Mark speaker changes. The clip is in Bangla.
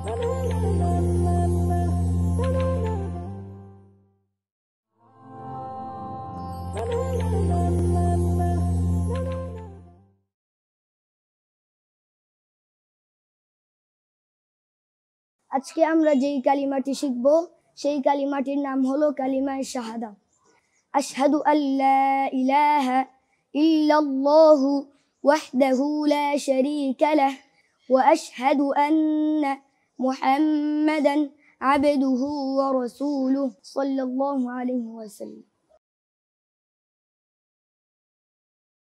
Speaker 1: আজকে আমরা যেই কালিমাটি শিখব সেই কালিমাটির নাম হলো কালিমায়ে শাহাদা। আশহাদু আল্লা ইলাহা ইল্লাল্লাহু ওয়াহদাহু লা শারীকা লাহ ওয়া আশহাদু আন্না মুহাম্মাদান আবদুহু ওয়া রাসূলুহু সাল্লাল্লাহু আলাইহি ওয়াসাল্লাম।